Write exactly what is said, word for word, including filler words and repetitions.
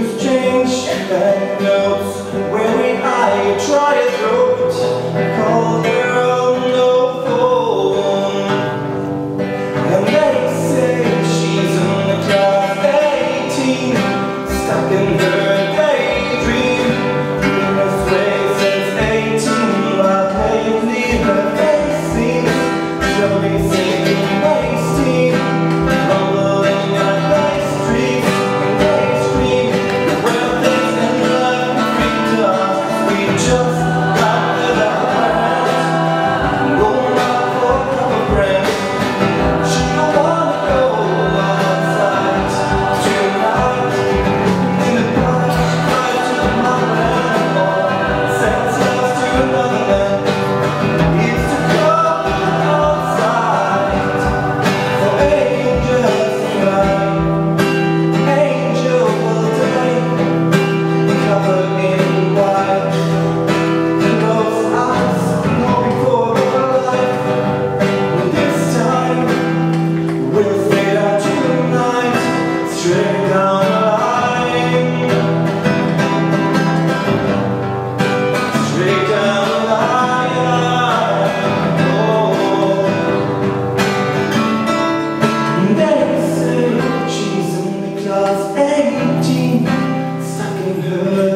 loose change and notes where we hide, try a throat, call girl no phone. And they say she's in the class eighteen, stuck in her daydream. Been this way since eighteen, while lately her face seems slowly sinking, wasting, rumbling at Bay Street. And they scream, well, things in life we freaked us. We just got it out of our hands, going out for a couple grams. She don't wanna go outside tonight in the park, drive to the motherland, or send us to another land. It's to go outside for angels tonight, angel day, covered in white, and those eyes know before her life. And this time we'll fade out tonight, straight down the line, straight down the line. Oh, they say she's in the class eighteen, stuck in her